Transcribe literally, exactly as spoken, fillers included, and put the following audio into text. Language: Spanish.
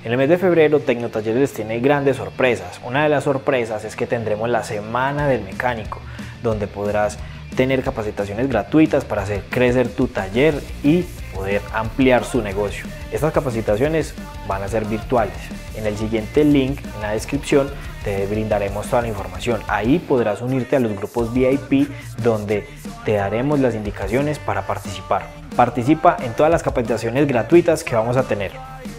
En el mes de febrero, Tecnotalleres tiene grandes sorpresas. Una de las sorpresas es que tendremos la Semana del Mecánico, donde podrás tener capacitaciones gratuitas para hacer crecer tu taller y poder ampliar su negocio. Estas capacitaciones van a ser virtuales. En el siguiente link en la descripción te brindaremos toda la información. Ahí podrás unirte a los grupos V I P donde te daremos las indicaciones para participar. Participa en todas las capacitaciones gratuitas que vamos a tener.